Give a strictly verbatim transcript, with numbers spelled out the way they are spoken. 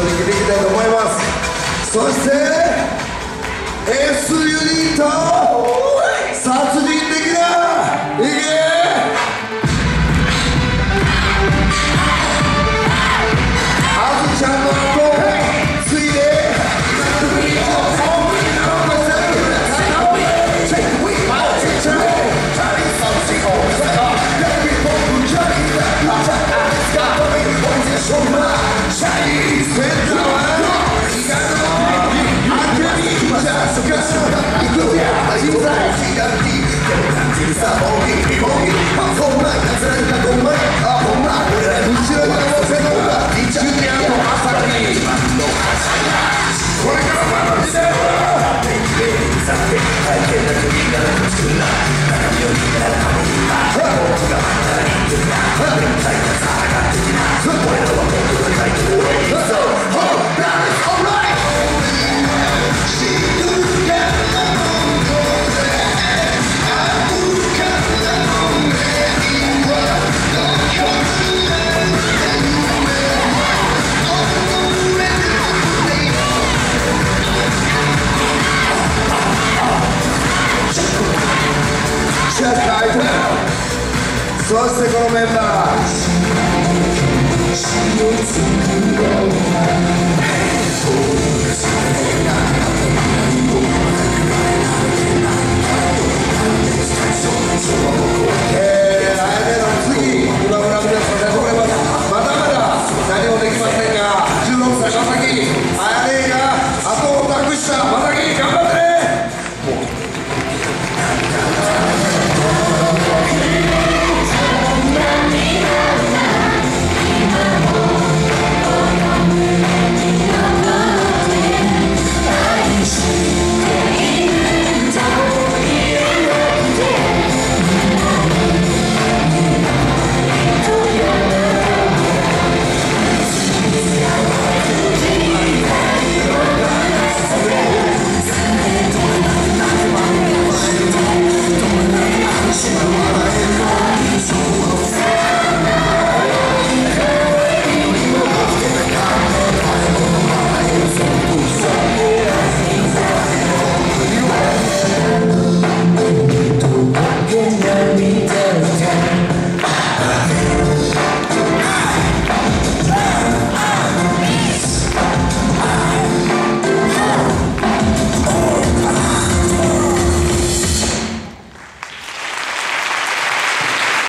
緒に聴いていきたいと思います。そして S ユニット殺人的ないけあずちゃんの後次でそしてこのメンバーえー、あやめの次今村皆さんでございます。まだまだ何もできませんがじゅうろくさいの先あやめが後を託したまだ